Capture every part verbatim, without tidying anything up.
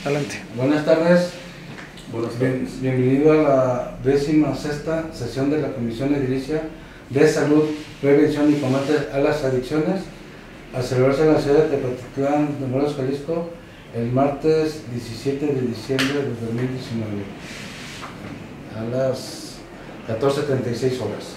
Adelante. Buenas tardes. Buenas Bien, tardes. bienvenido a la décima sexta sesión de la Comisión Edilicia de Salud, Prevención y Combate a las Adicciones, a celebrarse en la ciudad de Tepatitlán, de Morelos, Jalisco, el martes diecisiete de diciembre de dos mil diecinueve, a las catorce treinta y seis horas.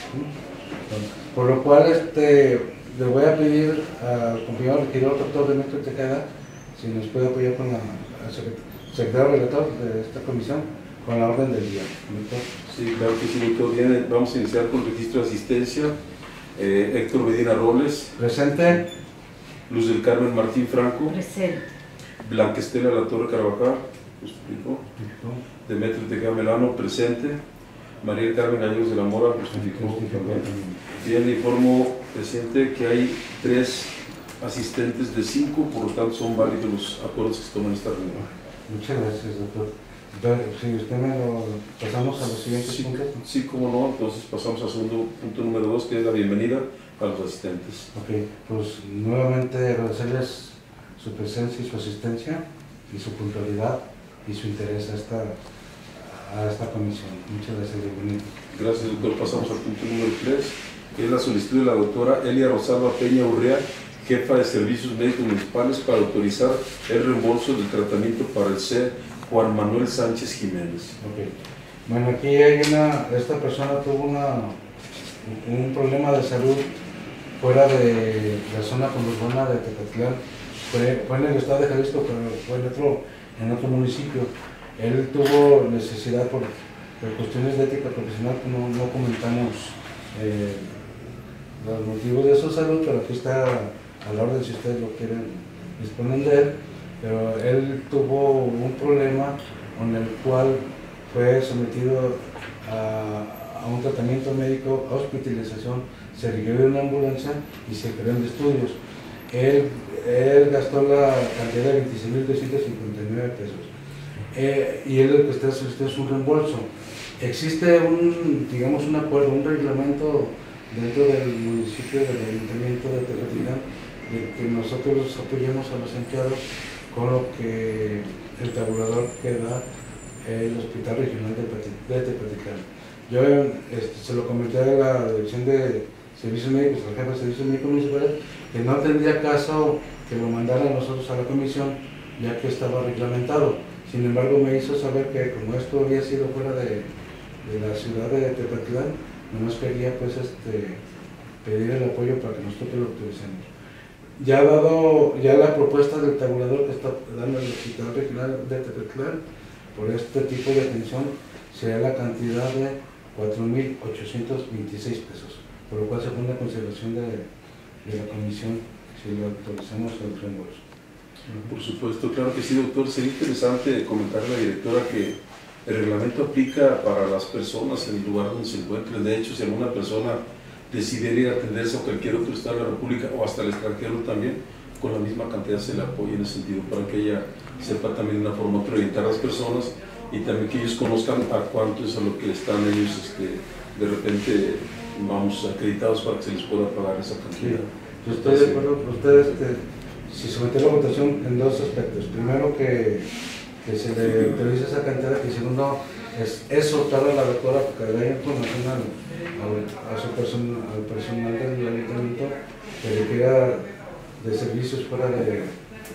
Por lo cual este, le voy a pedir al compañero regidor doctor Demetrio Tejeda si nos puede apoyar con la secretario relator de esta comisión con la orden del día. ¿Doctor? Sí, claro que sí, doctor. Bien, vamos a iniciar con el registro de asistencia. Eh, Héctor Medina Robles. Presente. Luz del Carmen Martín Franco. Presente. Blanca Estela La Torre Carvajal. Justificó. Demetrio Tejeda Melano. Presente. María del Carmen Gallegos de la Mora. Justificó. Bien, le informo, presidente, que hay tres asistentes de cinco, por lo tanto son válidos los acuerdos que se toman en esta reunión. Muchas gracias, doctor. Entonces, si usted me lo pasamos a los siguientes Sí, puntos. sí, cómo no, entonces pasamos al segundo punto número dos, que es la bienvenida a los asistentes. Ok, pues nuevamente agradecerles su presencia y su asistencia y su puntualidad y su interés a esta, a esta comisión. Muchas gracias, bienvenido. Gracias, doctor. Pasamos al punto número tres, que es la solicitud de la doctora Elia Rosalba Peña Urrea, jefa de Servicios Médicos Municipales, para autorizar el reembolso del tratamiento para el C E Juan Manuel Sánchez Jiménez. Okay. Bueno, aquí hay una, esta persona tuvo una, un problema de salud fuera de la zona conurbana de Tepatitlán, fue, fue en el estado de Jalisco, pero fue en otro, en otro municipio. Él tuvo necesidad por, por cuestiones de ética profesional, que no, no comentamos eh, los motivos de su salud, pero aquí está a la orden si ustedes lo quieren disponer de él. Pero él tuvo un problema con el cual fue sometido a, a un tratamiento médico, a hospitalización, se requirió de una ambulancia y se crearon estudios. Él, él gastó la cantidad de veintiséis mil doscientos cincuenta y nueve pesos eh, y él lo que está solicitando es un reembolso. Existe un, digamos, un acuerdo, un reglamento dentro del municipio, del ayuntamiento de Tepatitlán, de que nosotros apoyemos a los empleados con lo que el tabulador que da el Hospital Regional de Tepatitlán. Yo este, se lo comenté a la Dirección de Servicios Médicos, al jefe de Servicios Médicos Municipales, que no tendría caso que lo mandara a nosotros a la comisión, ya que estaba reglamentado. Sin embargo, me hizo saber que como esto había sido fuera de, de la ciudad de Tepatitlán, nomás quería pues este, pedir el apoyo para que nosotros lo autoricemos. Ya dado ya la propuesta del tabulador que está dando el Hospital Regional de Tepatitlán por este tipo de atención sería la cantidad de cuatro mil ochocientos veintiséis pesos, por lo cual se pone a consideración de, de la comisión si lo autorizamos el reembolso. Por supuesto, claro que sí, doctor. Sería interesante comentarle a la directora que el reglamento aplica para las personas en el lugar donde se encuentren. De hecho, si alguna persona decidir ir a atenderse a cualquier otro estado de la República o hasta el extranjero también, con la misma cantidad se le apoya en ese sentido, para que ella sepa también de una forma otra orientar a las personas y también que ellos conozcan a cuánto es a lo que están ellos este, de repente, vamos, acreditados para que se les pueda pagar esa cantidad. Sí. Yo estoy de acuerdo con ustedes que si somete la votación en dos aspectos. Primero, que, que se le autorice esa cantidad, y segundo, es, es soltar a la doctora porque le da información al, a, a su person, al personal del ayuntamiento que requiera de servicios fuera de,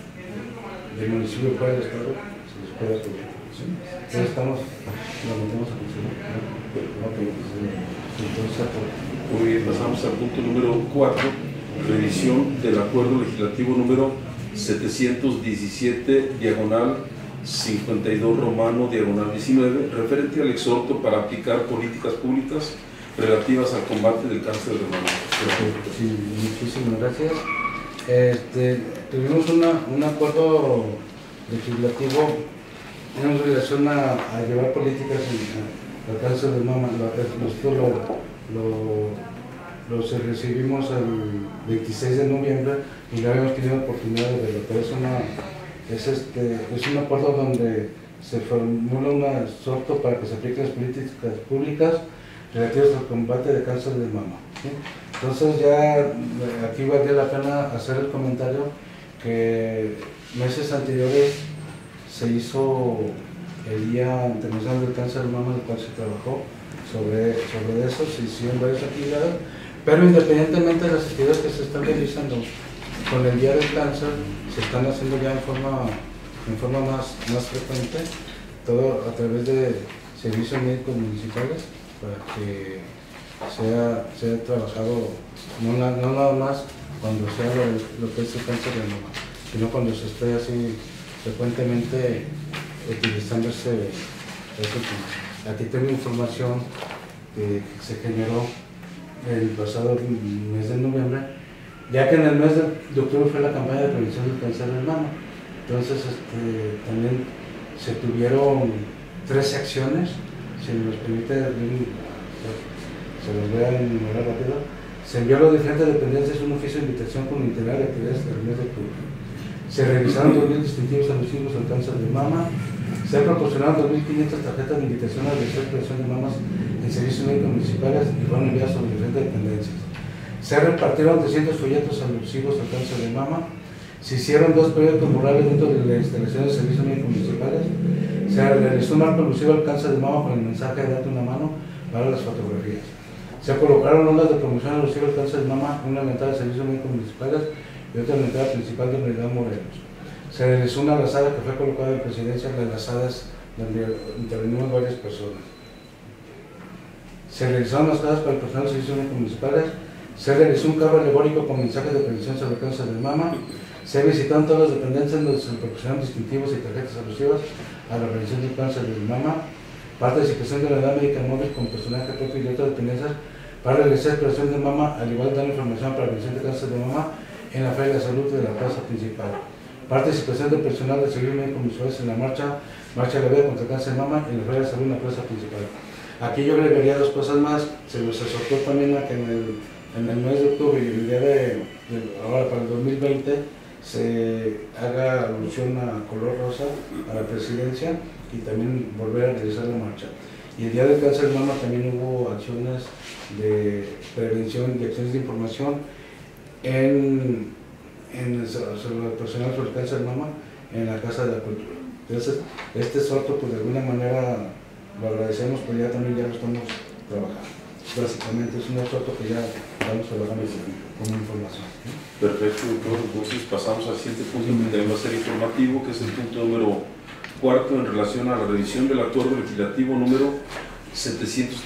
del municipio, fuera del estado, se les puede apoyar. ¿Sí? Entonces estamos, lo metemos a considerar. Ok, entonces, muy bien, pasamos al punto número cuatro, revisión del acuerdo legislativo número setecientos diecisiete, diagonal cincuenta y dos romano, diagonal diecinueve, referente al exhorto para aplicar políticas públicas relativas al combate del cáncer de mama. Sí, muchísimas gracias. Este, tuvimos una, un acuerdo legislativo en relación a, a llevar políticas en, al cáncer de mama. Nosotros lo, lo, lo recibimos el veintiséis de noviembre y no habíamos tenido oportunidad de verlo, pero es, una, es, este, es un acuerdo donde se formula un exhorto para que se apliquen las políticas públicas relativas al combate de cáncer de mama. ¿Sí? Entonces ya aquí valdría la pena hacer el comentario que meses anteriores se hizo el Día Internacional del Cáncer de Mama, en el cual se trabajó sobre, sobre eso, se hicieron varias actividades, pero independientemente de las actividades que se están realizando con el Día del Cáncer, se están haciendo ya en forma, en forma más, más frecuente, todo a través de servicios médicos municipales, para que sea, sea trabajado no, no nada más cuando sea lo, lo que es el cáncer de mama, sino cuando se esté así frecuentemente utilizando ese, ese tema. Aquí tengo información que se generó el pasado mes de noviembre, ya que en el mes de octubre fue la campaña de prevención del cáncer de mama. Entonces este, también se tuvieron tres acciones, si me los permite, se los voy a enumerar rápido. Se envió a las diferentes dependencias un oficio de invitación con el itinerario de actividades del mes de octubre. Se revisaron dos mil distintivos alusivos al cáncer de mama. Se proporcionaron dos mil quinientas tarjetas de invitación a realizar prevención de mamas en servicios médicos municipales y fueron enviadas a las diferentes dependencias. Se repartieron trescientos folletos alusivos al cáncer de mama. Se hicieron dos proyectos murales dentro de las instalaciones de servicios médicos municipales. Se realizó un marco alusivo al cáncer de mama con el mensaje de date una mano para las fotografías. Se colocaron ondas de promoción alusiva al cáncer de mama, una en la entrada de servicios médicos municipales y otra en la entrada principal de Unidad Morelos. Se realizó una lazada que fue colocada en presidencia, las lazadas donde intervenimos varias personas. Se realizaron las casas para el personal de servicios médicos municipales. Se realizó un carro alegórico con mensajes de prevención sobre el cáncer de mama. Se visitaron todas las dependencias donde se proporcionaron distintivos y tarjetas alusivas a la prevención del cáncer de mama. Participación de la edad médica móvil con personaje propio y otras dependencias para realizar exploración de mama, al igual que dar información para la prevención de cáncer de mama en la Feria de Salud de la plaza principal. Participación del personal de servicios médicos municipales en la marcha, marcha de la vida contra el cáncer de mama en la Feria de Salud en la plaza principal. Aquí yo agregaría dos cosas más. Se nos exhortó también a que en el, en el mes de octubre y el día de, de ahora para el dos mil veinte se haga alusión a color rosa a la presidencia y también volver a realizar la marcha. Y el día del cáncer de mama también hubo acciones de prevención y acciones de información en, en el, sobre el personal sobre el cáncer de mama en la Casa de la Cultura. Entonces, este sorto, pues de alguna manera lo agradecemos, pero ya también ya lo estamos trabajando. Básicamente es un sorto que ya estamos trabajando como información. Perfecto, doctor. Entonces pasamos al siguiente punto que también va a ser informativo, que es el punto número cuarto en relación a la revisión del acuerdo legislativo número setecientos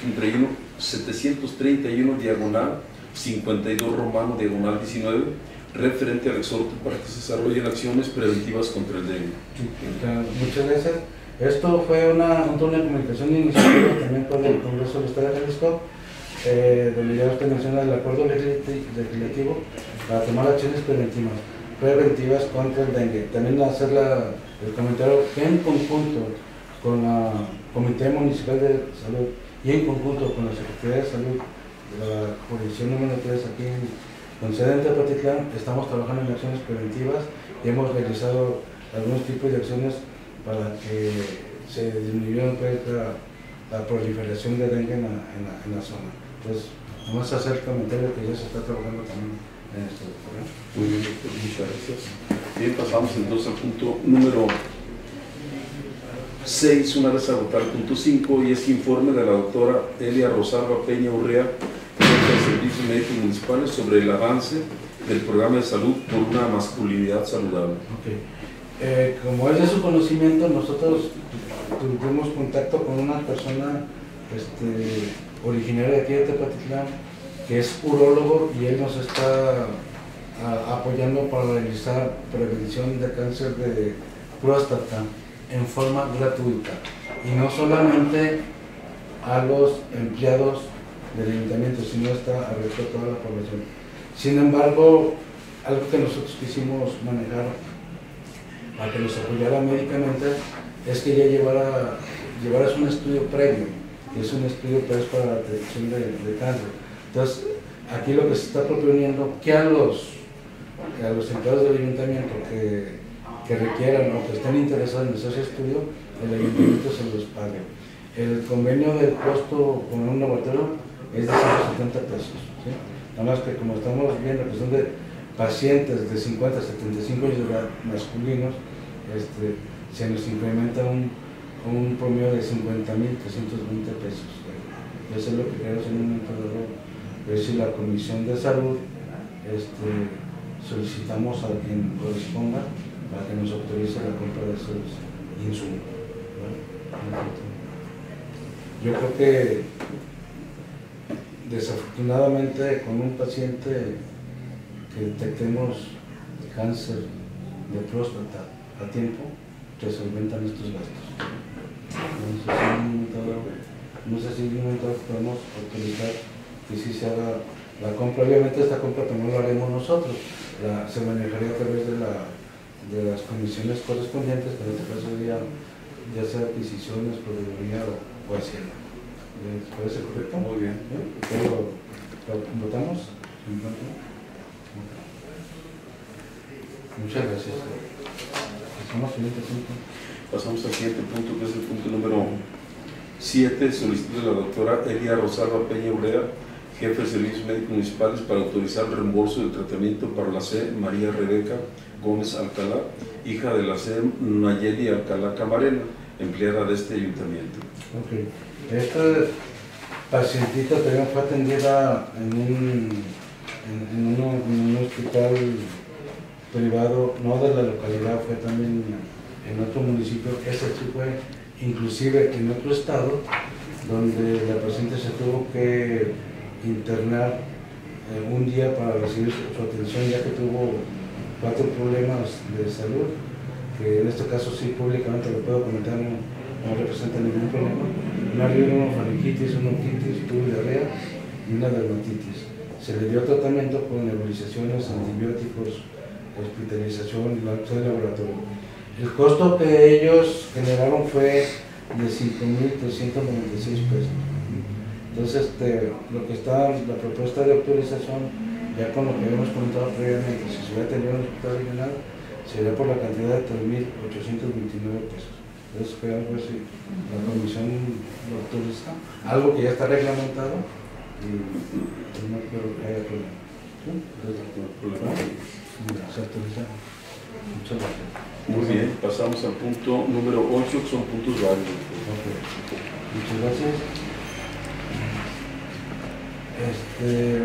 treinta y uno diagonal cincuenta y dos romano diagonal diecinueve, referente al exhorto para que se desarrollen acciones preventivas contra el dengue. Sí, muchas gracias. Esto fue una, un turno de comunicación iniciativa también por el Congreso del Estado de Jalisco, eh, donde ya usted menciona el acuerdo legislativo para tomar acciones preventivas, preventivas contra el dengue. También hacer la, el comentario que en conjunto con la Comité Municipal de Salud y en conjunto con la Secretaría de Salud de la jurisdicción número tres aquí en con sede en Tepatitlán, estamos trabajando en acciones preventivas y hemos realizado algunos tipos de acciones para que se disminuya la, la proliferación de dengue en la, en la, en la zona. Entonces, vamos a hacer el comentario que ya se está trabajando también en esto. ¿verdad? Muy bien, doctor, muchas gracias. Bien, pasamos entonces al punto número seis, una vez agotar el punto cinco, y es informe de la doctora Elia Rosalba Peña Urrea, jefa de Servicios Médicos Municipales, sobre el avance del programa de salud por una masculinidad saludable. Okay. Eh, como es de su conocimiento, nosotros tuvimos contacto con una persona este, originaria de aquí de Tepatitlán, que es urólogo, y él nos está a, apoyando para realizar prevención de cáncer de próstata en forma gratuita, y no solamente a los empleados del ayuntamiento, sino está abierto a toda la población. Sin embargo, algo que nosotros quisimos manejar para que nos apoyara médicamente es que ella llevara, llevara un estudio previo, que es un estudio pues, para la detección de, de cáncer. Entonces, aquí lo que se está proponiendo que a los, que a los empleados del ayuntamiento que, que requieran o que estén interesados en hacer ese estudio, el ayuntamiento se los pague. El convenio del costo con un laboratorio es de ciento setenta pesos. ¿sí? Nada más que como estamos viendo que son de pacientes de cincuenta a setenta y cinco años de edad masculinos, este, se nos incrementa un, un promedio de cincuenta mil trescientos veinte pesos. Eso es lo que queremos en un momento dado. Pero si la Comisión de Salud este, solicitamos a quien corresponda para que nos autorice la compra de esos insumos. Yo creo que desafortunadamente con un paciente que detectemos cáncer de próstata a tiempo, se solventan estos gastos. No sé si en un momento podemos autorizar que sí se haga la compra. Obviamente esta compra también lo haremos nosotros, la, se manejaría a través de, la, de las comisiones correspondientes, que en este caso sería ya sea adquisiciones, proveeduría o, o hacienda. ¿Les parece correcto? Muy bien. ¿Eh? ¿Lo, lo votamos? Muchas gracias. Pasamos al siguiente punto. Pasamos al siguiente punto, que es el punto número siete, solicitud de la doctora Elia Rosalba Peña Urrea, jefe de Servicios Médicos Municipales, para autorizar el reembolso del tratamiento para la C. María Rebeca Gómez Alcalá, hija de la C. Nayeli Alcalá Camarena, empleada de este ayuntamiento. Ok. Esta pacientita también fue atendida en un, en, en uno, en un hospital privado, no de la localidad, fue también en otro municipio. Ese sí fue inclusive en otro estado, donde la paciente se tuvo que internar eh, un día para recibir su, su atención, ya que tuvo cuatro problemas de salud, que en este caso sí públicamente lo puedo comentar, no, no representa ningún problema. Una rinofaringitis, una otitis, tuvo diarrea y una dermatitis. Se le dio tratamiento con nebulizaciones, antibióticos, hospitalización y de laboratorio. El costo que ellos generaron fue de cinco mil trescientos noventa y seis pesos. Entonces, este, lo que está, la propuesta de autorización, ya con lo que habíamos comentado previamente, si se hubiera tenido un hospital regional, sería por la cantidad de tres mil ochocientos veintinueve pesos. Entonces, esperamos ver si la comisión lo autoriza, algo que ya está reglamentado y no creo que haya problema. ¿Sí? Se autoriza. Muchas gracias. Muy bien, pasamos al punto número ocho, que son puntos válidos. Okay. Muchas gracias. Este,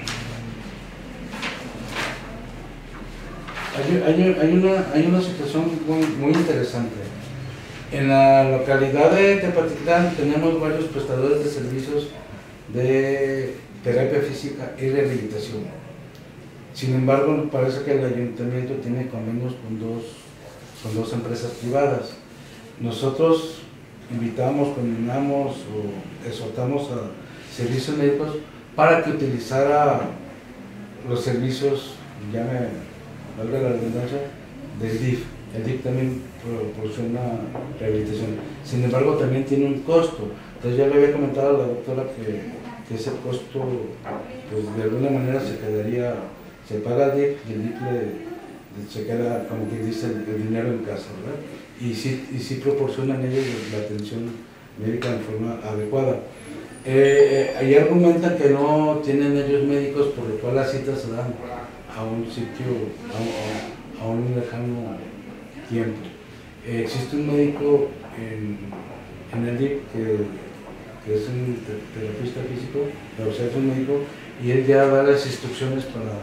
hay, hay, hay, una, hay una situación muy, muy interesante. En la localidad de Tepatitlán tenemos varios prestadores de servicios de terapia física y rehabilitación. Sin embargo, parece que el ayuntamiento tiene convenios con dos, con dos empresas privadas. Nosotros invitamos, condenamos o exhortamos a servicios médicos para que utilizara los servicios, ya me valga la redundancia, del D I F. El D I F también proporciona rehabilitación. Sin embargo, también tiene un costo. Entonces ya le había comentado a la doctora que, que ese costo, pues de alguna manera se quedaría, se paga el D I F y el D I F le, se queda, como quien dice, el, el dinero en casa, ¿verdad? Y sí, y sí proporcionan ellos la atención médica de forma adecuada. Eh, ahí argumentan que no tienen ellos médicos, por lo cual las citas se dan a un sitio, a, a, a un lejano tiempo. Eh, existe un médico en, en el D I P que, que es un terapista físico, o sea, es un médico, y él ya da las instrucciones para,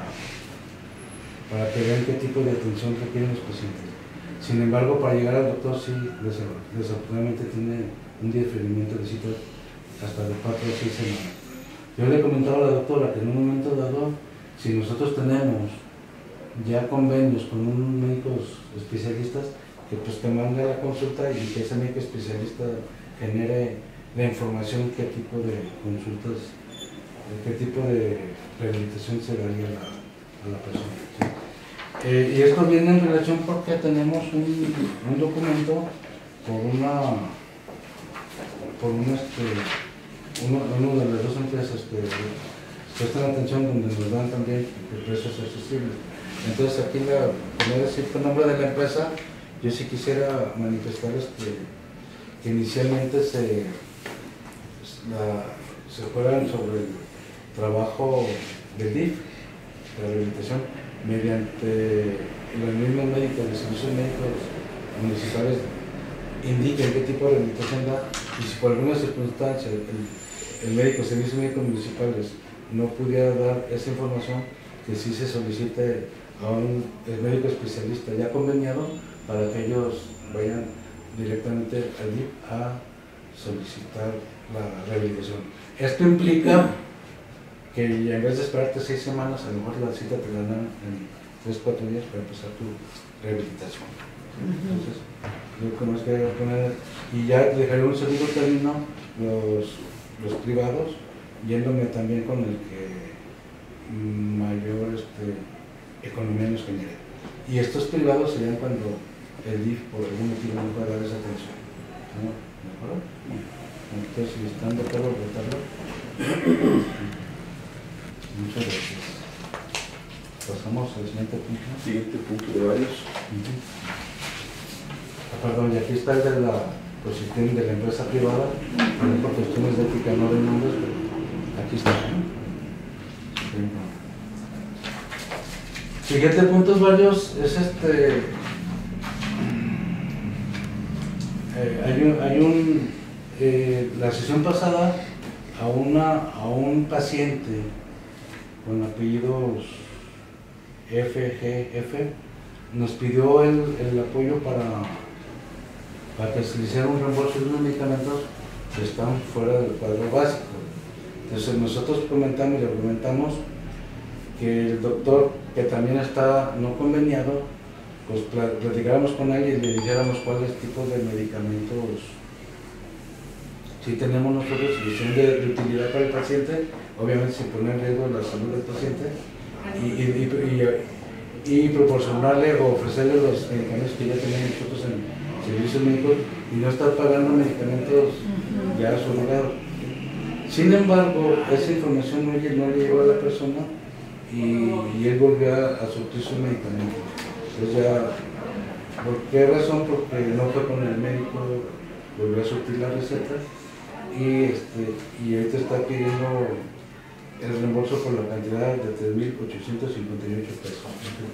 para que vean qué tipo de atención requieren los pacientes. Sin embargo, para llegar al doctor sí, desafortunadamente tiene un diferimiento de citas hasta de cuatro o seis semanas. Yo le he comentado a la doctora que en un momento dado, si nosotros tenemos ya convenios con unos médicos especialistas, que pues que mande la consulta y que ese médico especialista genere la información qué tipo de consultas, qué tipo de rehabilitación se daría a la, a la persona. ¿Sí? Eh, y esto viene en relación porque tenemos un, un documento por una, por un, este, uno, uno de las dos empresas que prestan atención, donde nos dan también precios accesibles. Entonces aquí, la, como decir el nombre de la empresa, yo sí quisiera manifestar este, que inicialmente se, la, se fueran sobre el trabajo del D I F, de la rehabilitación, mediante los mismos médicos de servicios médicos municipales indiquen qué tipo de rehabilitación da, y si por alguna circunstancia el, el médico, servicio médico municipales no pudiera dar esa información, que sí se solicite a un médico especialista ya conveniado para que ellos vayan directamente al I F a solicitar la rehabilitación. Esto implica que en vez de esperarte seis semanas, a lo mejor la cita te la dan en tres, cuatro días para empezar tu rehabilitación. Entonces, yo creo que poner, y ya dejaré un segundo término los, los privados, yéndome también con el que mayor este, economía nos genere. Y estos privados serían cuando el I F por algún motivo no puede dar esa atención. ¿No? ¿De acuerdo? Entonces, si están de acuerdo, votarlo. Muchas gracias. Pasamos al siguiente punto. Siguiente punto de varios. Uh-huh. Ah, perdón, y aquí está el de la posición de la empresa privada, también por cuestiones de ética no de nombres, pero aquí está. Siguiente puntos varios es este. Eh, hay un, hay un eh, la sesión pasada a una a un paciente con apellidos F G F nos pidió el, el apoyo para, para que se le hiciera un reembolso de unos medicamentos que están fuera del cuadro básico. Entonces nosotros comentamos y argumentamos que el doctor, que también está no conveniado, pues platicáramos con él y le dijéramos cuáles tipos de medicamentos si tenemos nosotros, si son de, de utilidad para el paciente, obviamente sin poner en riesgo la salud del paciente, y, y, y, y, y proporcionarle o ofrecerle los medicamentos que ya tenemos nosotros en servicios médicos y no estar pagando medicamentos ya subrogados. Sin embargo, esa información no, no le llegó a la persona y, y él volvió a, a surtir sus medicamentos. Entonces ya, ¿por qué razón? Porque no fue con el médico, volvió a surtir la receta y, este, y ahorita está pidiendo el reembolso por la cantidad de tres mil ochocientos cincuenta y ocho pesos.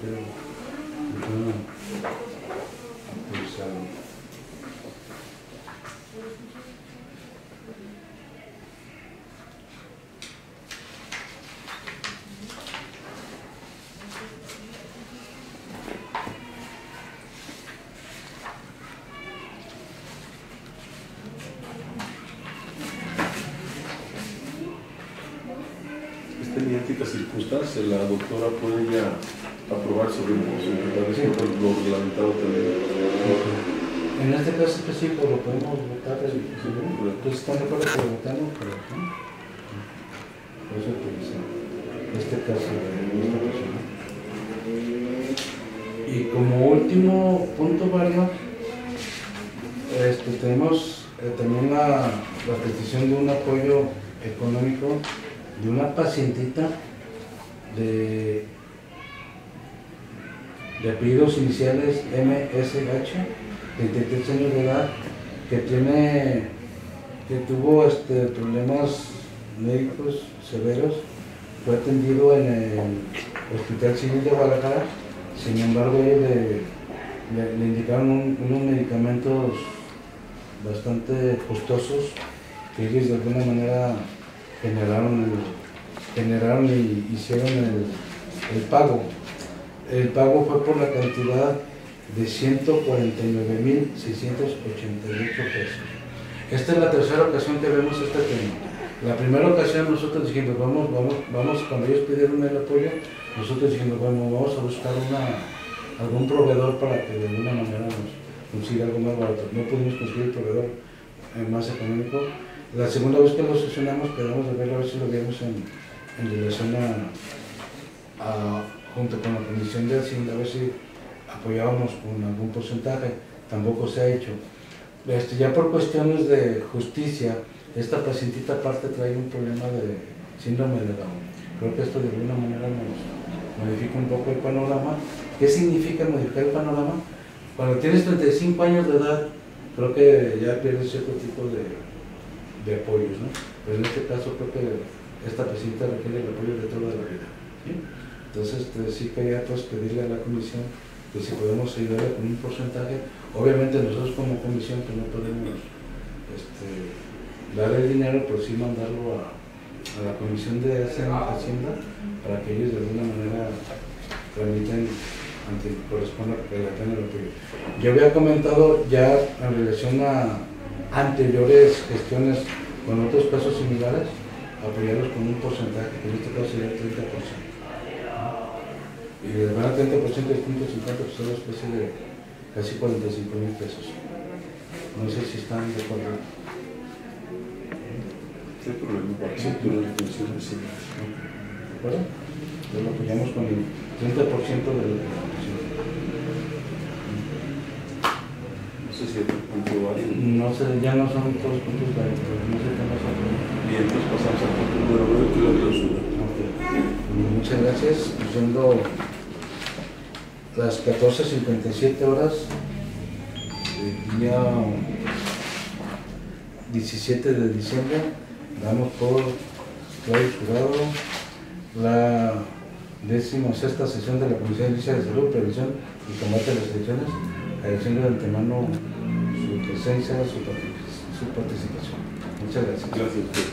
Circunstancia, la doctora puede ya aprobar su reembolso, me parece sí. Lo reglamentado también. En este caso específico lo podemos votar, entonces están de acuerdo que lo votamos, pero ¿no? Por eso utilizamos este caso de esta persona. Y como último punto varios, este, tenemos eh, también la, la petición de un apoyo económico de una pacientita de, de apellidos iniciales M S H, treinta y tres años de edad, que tiene que tuvo este, problemas médicos severos, fue atendido en el Hospital Civil de Guadalajara. Sin embargo, ellos le, le, le indicaron un, unos medicamentos bastante costosos que ellos de alguna manera generaron, el, generaron y hicieron el, el pago. El pago fue por la cantidad de ciento cuarenta y nueve mil seiscientos ochenta y ocho pesos. Esta es la tercera ocasión que vemos este tema. La primera ocasión nosotros dijimos, vamos, vamos, vamos, cuando ellos pidieron el apoyo, nosotros dijimos, bueno, vamos a buscar una, algún proveedor para que de alguna manera nos consiga algo más barato. No pudimos conseguir el proveedor eh, más económico. La segunda vez que lo sesionamos, quedamos de ver a ver si lo vimos en, en relación a, a, junto con la Comisión de Hacienda, a ver si apoyábamos con algún porcentaje. Tampoco se ha hecho. Este, ya por cuestiones de justicia, esta pacientita aparte trae un problema de síndrome de Down. Creo que esto de alguna manera nos modifica un poco el panorama. ¿Qué significa modificar el panorama? Cuando tienes treinta y cinco años de edad, creo que ya pierdes cierto tipo de, de apoyos, ¿no? Pero en este caso creo que esta paciente requiere el apoyo de toda la vida, ¿sí? Entonces este, sí quería pues pedirle a la comisión que si podemos ayudarle con un porcentaje. Obviamente nosotros como comisión pues no podemos este, dar el dinero, pero sí mandarlo a, a la comisión de Hacienda para que ellos de alguna manera tramiten ante el corresponda que la tengan el apoyo. Yo había comentado ya en relación a anteriores gestiones con otros casos similares, apoyarlos con un porcentaje, que en este caso sería el treinta por ciento. Y les van a treinta por ciento del punto cincuenta, pues es una especie de casi cuarenta y cinco mil pesos. No sé si están de acuerdo. No hay problema para que se actúe la comisión vecinal. ¿De acuerdo? Lo apoyamos con el treinta por ciento de la comisión. No sé si hay otro punto válido. No sé, ya no son todos puntos válidos, no sé qué más hacer. Bien, pues pasamos al punto número nueve, que es la clausura. Okay. Muchas gracias. Siendo las catorce cincuenta y siete horas del día diecisiete de diciembre, damos por clausurado la decimosexta sesión de la Comisión de Salud, Prevención y Combate a las Adicciones, agradeciendo de antemano su presencia, su, su participación. Muchas gracias. Gracias.